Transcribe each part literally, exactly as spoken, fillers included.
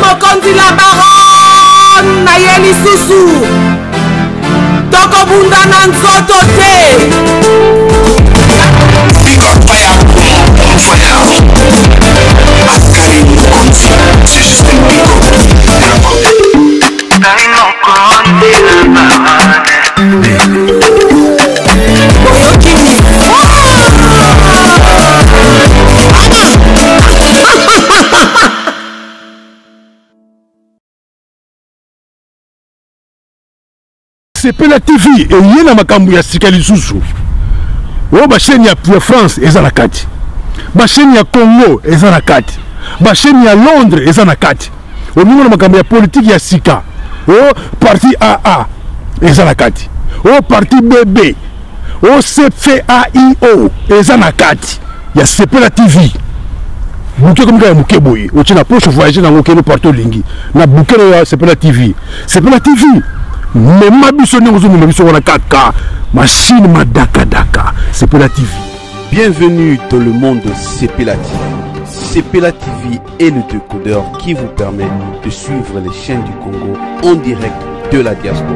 mokonzi la baron na ye lisusu tokobunda na nzoto te. Big up fire, on fire. Akari mokonzi, c'est juste un big up. Akari mokonzi la baron. Sepela T V et yena makambu ya sika lisusu. O ba chaîne ya France eza na kati. Ba chaîne ya Congo eza na kati. Ba chaîne ya Londres eza na kati. O numéro makambu ya politique ya sika. O parti A A eza na kati. O parti B B. O C F A I O eza na kati. Ya Sepela T V. Bouquet comme ça bouquet boy. O tina poche voyager na ngokelo partout lingi. Na bouquet ya Sepela T V. Sepela T V. Mais ma bisonne aux hommes, ma kaka, machine madaka daka, Sepela T V. Bienvenue dans le monde de Sepela T V. Sepela T V est le décodeur qui vous permet de suivre les chaînes du Congo en direct de la diaspora.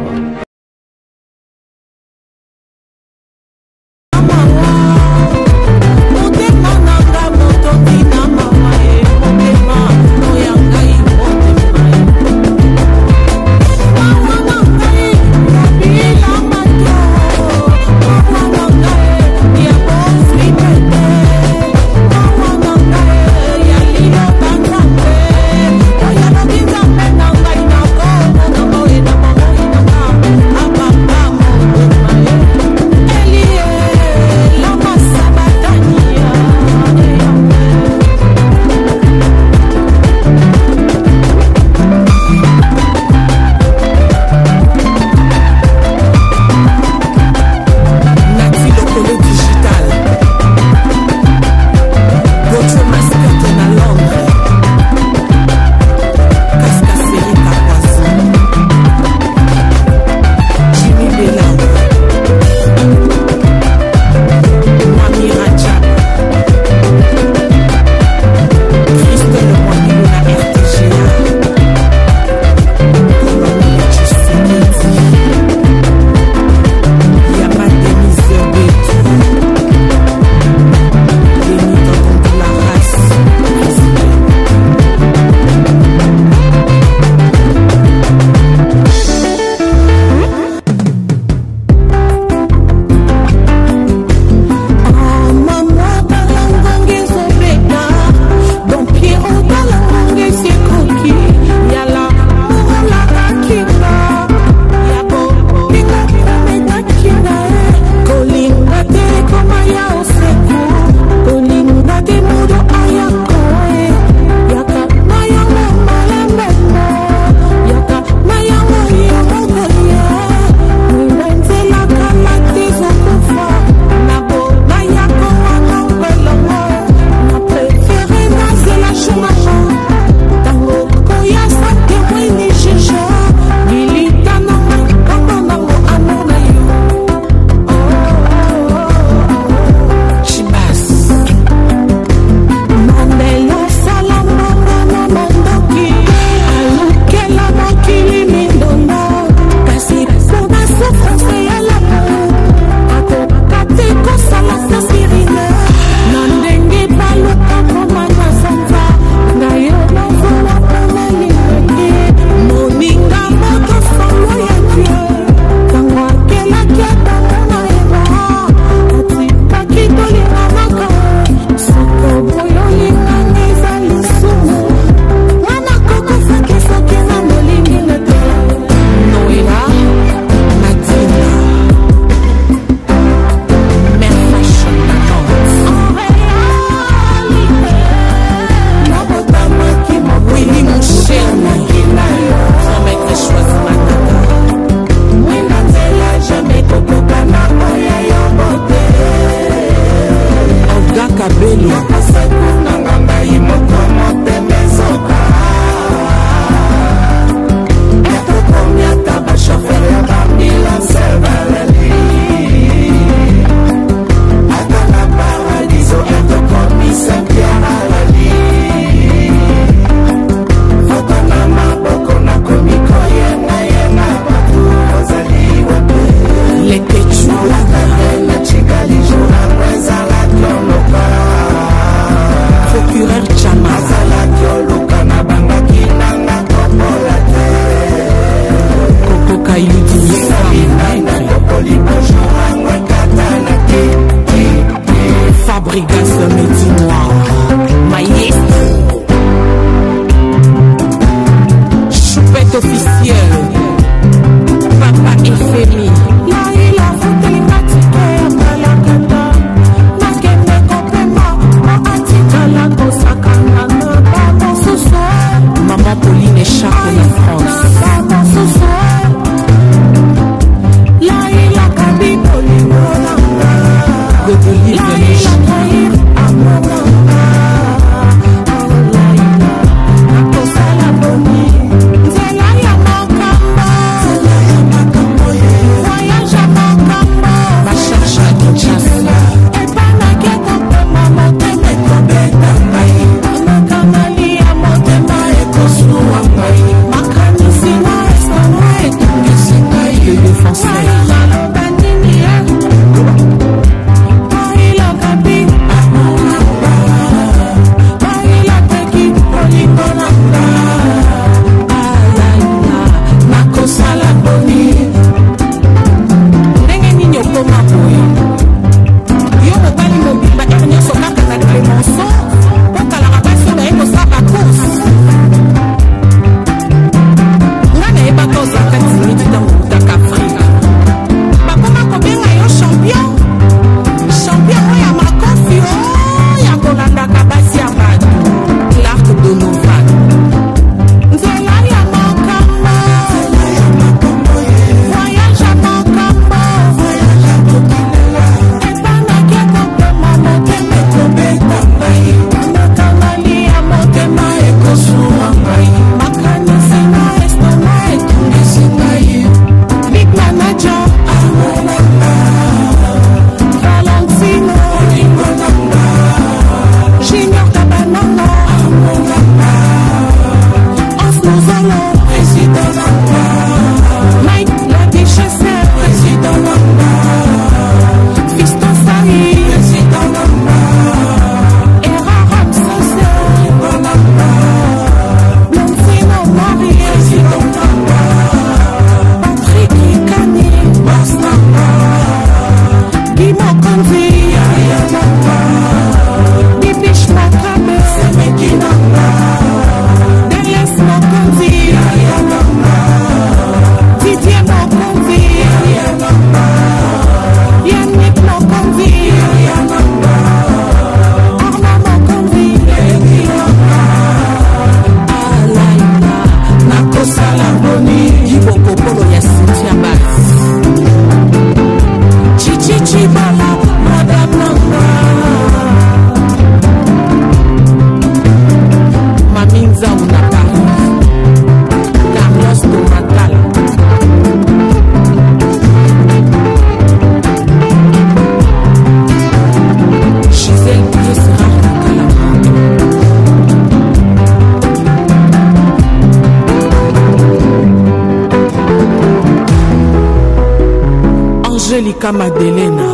Monica Madelena,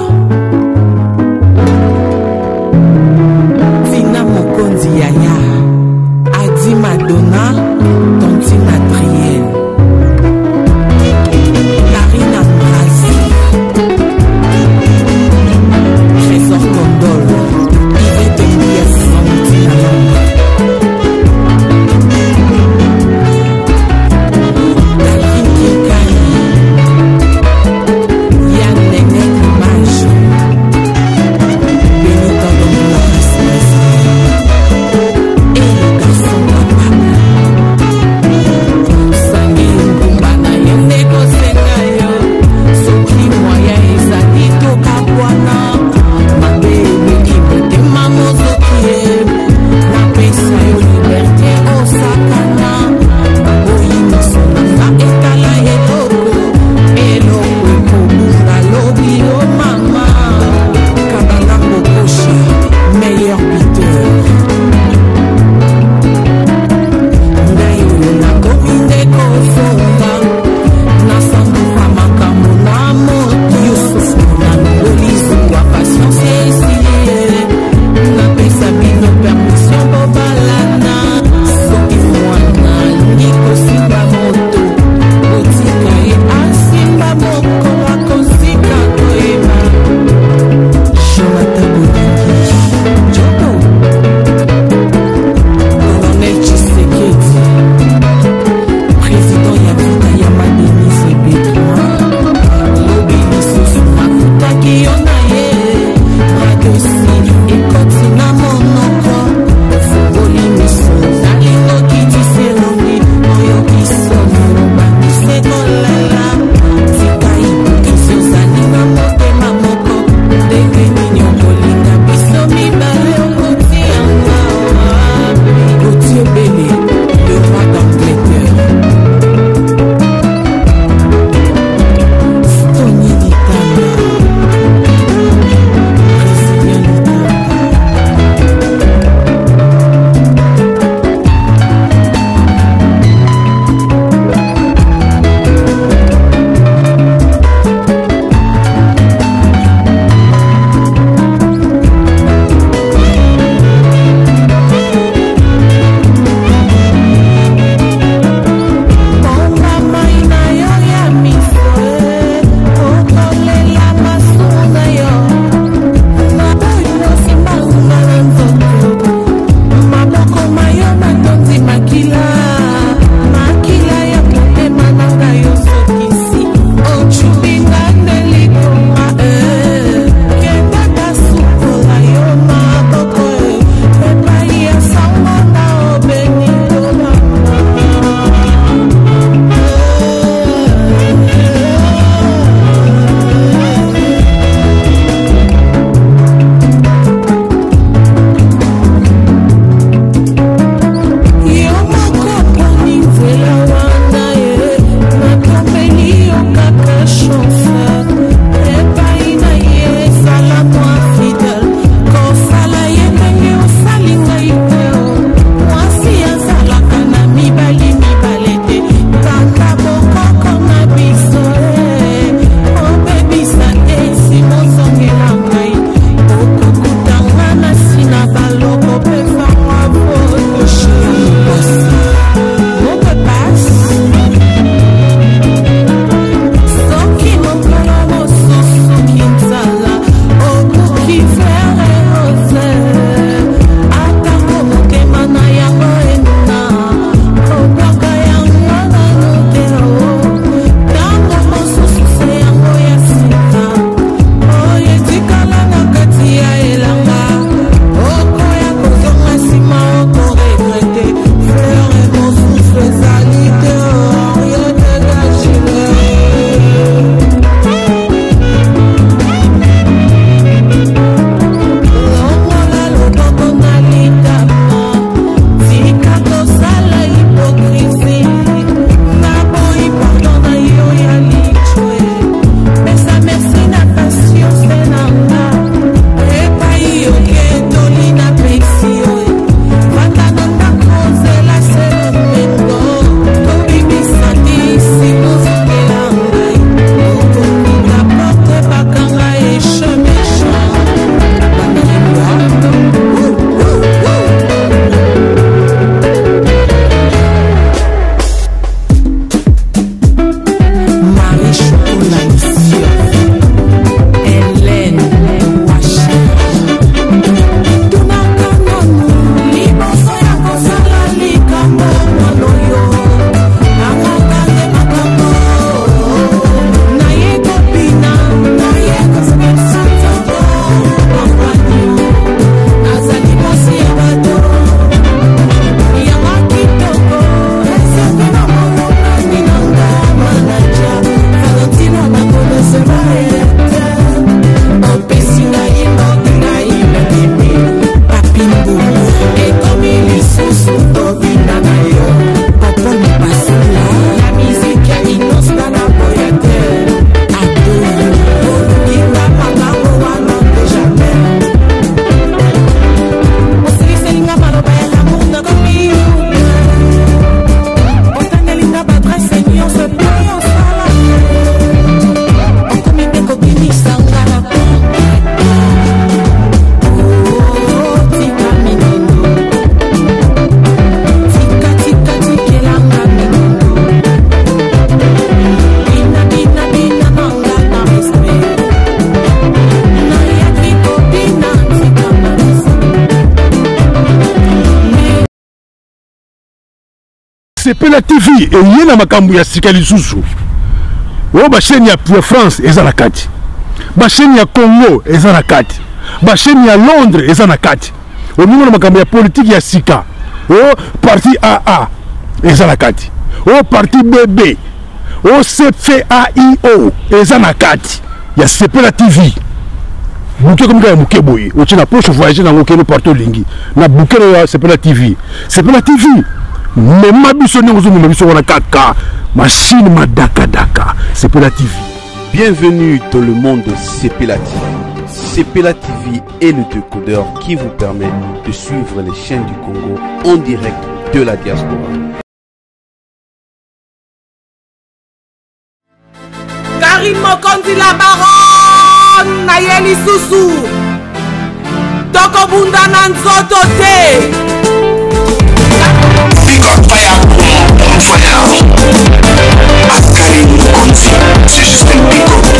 Tina Mokonzi Yaya, Adi Madonna, Tontine Adrienne, Karina Mrazi, Trésor Condol, Yvette Mbias, Valentina Lamba, David Kinkani, Yann Nenek Mage, Benita Dondola Rasmus, et le garçon capable, sepela T V eye na makambo ya sika lisusu oyo bachaîne ya Pure France eza na kati, bachaîne ya Congo eza na kati, bachaîne ya Londres eza na kati, oningo na makambo ya politique ya sika oyo parti A A eza na kati, oyo parti B B, oyo C F A I O eza na kati ya sepela T V. Bouquet comme ça, bouquet boy. Ou tu n'as pas voyager dans le quai partout lingi. Na bouquet là, c'est pas la T V. C'est pas la T V. Mais ma bisonne aux hommes, ma bisonne kaka, machine ma daka daka. C'est pas la T V. Bienvenue dans le monde de Sepela T V. Sepela T V est le décodeur qui vous permet de suivre les chaînes du Congo en direct de la diaspora. Karim Mokondi la baronne Nayeli Susu Toko Bunda Nanzoto te Big up fire, on fire. Karim Mokondi, c'est juste un big up.